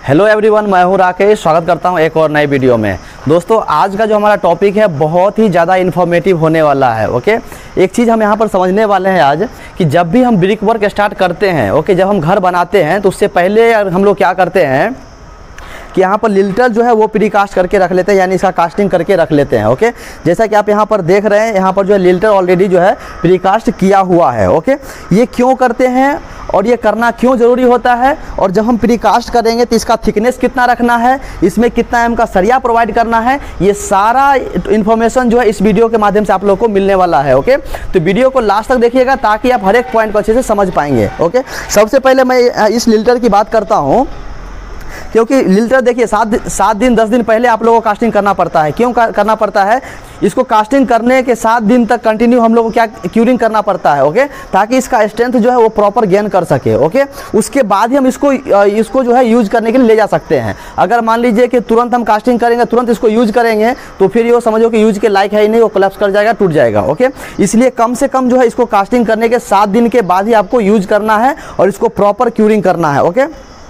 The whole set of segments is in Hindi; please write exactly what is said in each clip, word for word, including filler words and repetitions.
हेलो एवरीवन, मैं हूं राकेश। स्वागत करता हूं एक और नई वीडियो में। दोस्तों, आज का जो हमारा टॉपिक है बहुत ही ज़्यादा इन्फॉर्मेटिव होने वाला है। ओके, एक चीज़ हम यहां पर समझने वाले हैं आज कि जब भी हम ब्रिक वर्क स्टार्ट करते हैं, ओके, जब हम घर बनाते हैं तो उससे पहले हम लोग क्या करते हैं कि यहाँ पर लिंटर जो है वो प्रीकास्ट करके रख लेते हैं, यानी इसका कास्टिंग करके रख लेते हैं। ओके, जैसा कि आप यहाँ पर देख रहे हैं, यहाँ पर जो है लिंटर ऑलरेडी जो है प्रीकास्ट किया हुआ है। ओके, ये क्यों करते हैं और ये करना क्यों ज़रूरी होता है, और जब हम प्रीकास्ट करेंगे तो इसका थिकनेस कितना रखना है, इसमें कितना एम का सरिया प्रोवाइड करना है, ये सारा इन्फॉर्मेशन जो है इस वीडियो के माध्यम से आप लोग को मिलने वाला है। ओके, तो वीडियो को लास्ट तक देखिएगा ताकि आप हर एक पॉइंट को अच्छे से समझ पाएंगे। ओके, सबसे पहले मैं इस लिंटर की बात करता हूँ, क्योंकि लिंटर देखिए सात सात दिन दस दिन पहले आप लोगों को कास्टिंग करना पड़ता है। क्यों करना पड़ता है? इसको कास्टिंग करने के सात दिन तक कंटिन्यू हम लोगों को क्या क्यूरिंग करना पड़ता है। ओके, ताकि इसका स्ट्रेंथ जो है वो प्रॉपर गेन कर सके। ओके, उसके बाद ही हम इसको इसको जो है यूज करने के लिए ले जा सकते हैं। अगर मान लीजिए कि तुरंत हम कास्टिंग करेंगे, तुरंत इसको यूज करेंगे, तो फिर ये समझो कि यूज के लायक है ही नहीं, वो कोलैप्स कर जाएगा, टूट जाएगा। ओके, इसलिए कम से कम जो है इसको कास्टिंग करने के सात दिन के बाद ही आपको यूज करना है और इसको प्रॉपर क्यूरिंग करना है। ओके,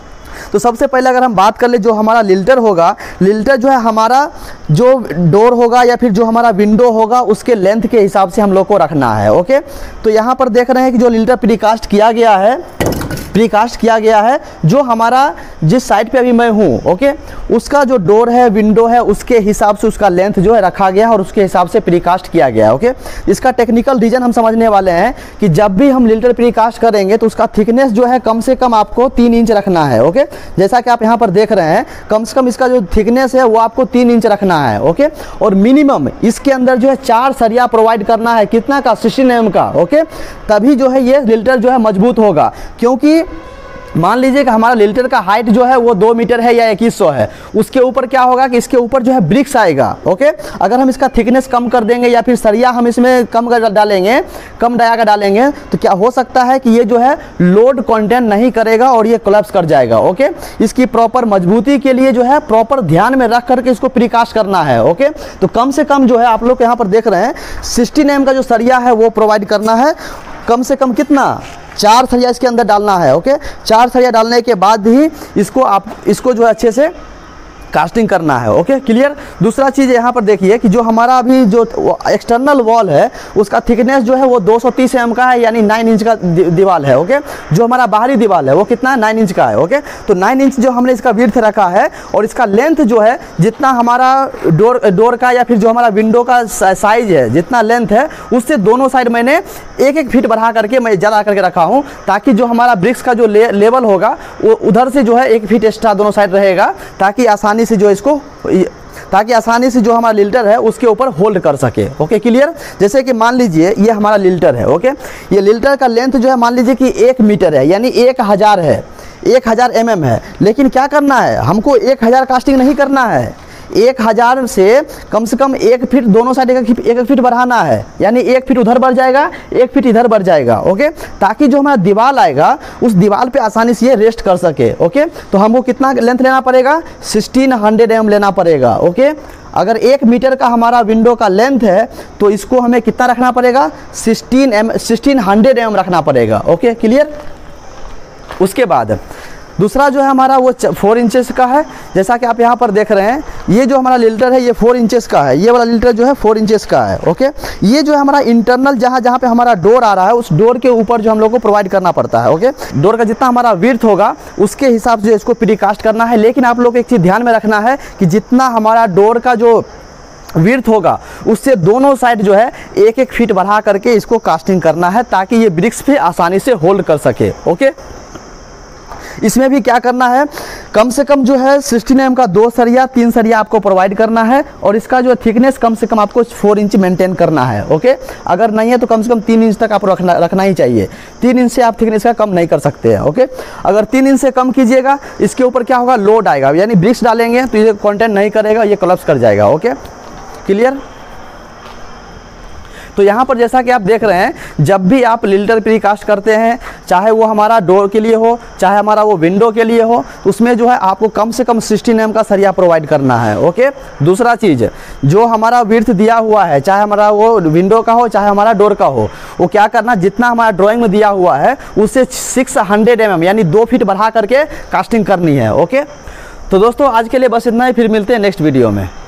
तो सबसे पहले अगर हम बात कर ले, जो हमारा लिंटर होगा, लिंटर जो है हमारा जो डोर होगा या फिर जो हमारा विंडो होगा उसके लेंथ के हिसाब से हम लोग को रखना है। ओके, तो यहाँ पर देख रहे हैं कि जो लिंटर प्रीकास्ट किया गया है, प्रीकास्ट किया गया है, जो हमारा जिस साइड पे अभी मैं हूँ, ओके, उसका जो डोर है, विंडो है, उसके हिसाब से उसका लेंथ जो है रखा गया है और उसके हिसाब से प्रीकास्ट किया गया है। ओके, इसका टेक्निकल रीजन हम समझने वाले हैं कि जब भी हम लिंटर प्रीकास्ट करेंगे तो उसका थिकनेस जो है कम से कम आपको तीन इंच रखना है। ओके, जैसा कि आप यहाँ पर देख रहे हैं, कम से कम इसका जो थिकनेस है वो आपको तीन इंच रखना है। ओके, और मिनिमम इसके अंदर जो है चार सरिया प्रोवाइड करना है। कितना का? सिक्सटीन एम का। ओके, तभी जो है ये लिंटर जो है मजबूत होगा। क्योंकि मान लीजिए कि हमारा लिंटर का हाइट जो है वो दो मीटर है या इक्कीस सौ है, उसके ऊपर क्या होगा कि इसके ऊपर जो है ब्रिक्स आएगा। ओके, अगर हम इसका थिकनेस कम कर देंगे या फिर सरिया हम इसमें कम कर डालेंगे, कम डाया का डालेंगे, तो क्या हो सकता है कि ये जो है लोड कंटेंट नहीं करेगा और ये कोलैप्स कर जाएगा। ओके, इसकी प्रॉपर मजबूती के लिए जो है प्रॉपर ध्यान में रख करके इसको प्रीकास्ट करना है। ओके, तो कम से कम जो है आप लोग यहाँ पर देख रहे हैं सिक्सटीन एम का जो सरिया है वो प्रोवाइड करना है। कम से कम कितना? चार सरिया इसके अंदर डालना है। ओके, चार सरिया डालने के बाद ही इसको आप इसको जो है अच्छे से कास्टिंग करना है। Okay, clear. दूसरा चीज़ यहाँ पर देखिए कि जो हमारा अभी जो एक्सटर्नल वॉल है उसका थिकनेस जो है वो दो सौ तीस एम का है, यानी नाइन इंच का दीवार है। ओके, जो हमारा बाहरी दीवार है वो कितना है? नाइन इंच का है। ओके, तो नाइन इंच जो हमने इसका विड्थ रखा है और इसका लेंथ जो है जितना हमारा डोर डोर का या फिर जो हमारा विंडो का साइज है, जितना लेंथ है उससे दोनों साइड मैंने एक एक फीट बढ़ा करके मैं ज़्यादा करके रखा हूँ, ताकि जो हमारा ब्रिक्स का जो ले, लेवल होगा वो उधर से जो है एक फीट एक्स्ट्रा दोनों साइड रहेगा, ताकि आसानी से जो इसको ताकि आसानी से जो हमारा लिंटर है उसके ऊपर होल्ड कर सके। Okay, clear. जैसे कि मान लीजिए ये हमारा लिंटर है। ओके, ये लिंटर का लेंथ जो है मान लीजिए कि एक मीटर है, यानी एक हज़ार है, एक हज़ार एम एम है। लेकिन क्या करना है हमको? एक हज़ार कास्टिंग नहीं करना है, एक हज़ार से कम से कम एक फीट दोनों साइड एक एक फीट बढ़ाना है, यानी एक फीट उधर बढ़ जाएगा, एक फीट इधर बढ़ जाएगा। ओके, ताकि जो हमारा दीवार आएगा उस दीवार पे आसानी से ये रेस्ट कर सके। ओके, तो हमको कितना लेंथ लेना पड़ेगा? सिक्सटीन हंड्रेड एम लेना पड़ेगा। ओके, अगर एक मीटर का हमारा विंडो का लेंथ है तो इसको हमें कितना रखना पड़ेगा? Sixteen M sixteen hundred M रखना पड़ेगा। Okay, clear. उसके बाद दूसरा जो है हमारा वो फोर इंचेस का है। जैसा कि आप यहाँ पर देख रहे हैं, ये जो हमारा लिंटर है ये फोर इंचेस का है, ये वाला लिंटर जो है फोर इंचेस का है। ओके, ये जो है हमारा इंटरनल जहाँ जहाँ पे हमारा डोर आ रहा है उस डोर के ऊपर जो हम लोग को प्रोवाइड करना पड़ता है। ओके, डोर का जितना हमारा विड्थ होगा उसके हिसाब से इसको प्रीकास्ट करना है। लेकिन आप लोग को एक चीज़ ध्यान में रखना है कि जितना हमारा डोर का जो विड्थ होगा उससे दोनों साइड जो है एक एक फीट बढ़ा करके इसको कास्टिंग करना है, ताकि ये ब्रिक्स पे आसानी से होल्ड कर सके। ओके, इसमें भी क्या करना है? कम से कम जो है सिक्सटीन एम का दो सरिया तीन सरिया आपको प्रोवाइड करना है, और इसका जो थिकनेस कम से कम आपको फोर इंच मेंटेन करना है। ओके, अगर नहीं है तो कम से कम तीन इंच तक आप रखना रखना ही चाहिए। तीन इंच से आप थिकनेस का कम नहीं कर सकते हैं। ओके, अगर तीन इंच से कम कीजिएगा इसके ऊपर क्या होगा? लोड आएगा, यानी ब्रिक्स डालेंगे तो ये कॉन्टेंट नहीं करेगा, ये कोलैप्स कर जाएगा। Okay, clear. तो यहाँ पर जैसा कि आप देख रहे हैं, जब भी आप लिंटर प्रीकास्ट करते हैं, चाहे वो हमारा डोर के लिए हो, चाहे हमारा वो विंडो के लिए हो, उसमें जो है आपको कम से कम सिक्सटीन एम का सरिया प्रोवाइड करना है। ओके, दूसरा चीज़, जो हमारा विड्थ दिया हुआ है, चाहे हमारा वो विंडो का हो चाहे हमारा डोर का हो, वो क्या करना, जितना हमारा ड्राइंग में दिया हुआ है उससे सिक्स हंड्रेड एम एम यानी दो फीट बढ़ा करके कास्टिंग करनी है। ओके, तो दोस्तों आज के लिए बस इतना ही, फिर मिलते हैं नेक्स्ट वीडियो में।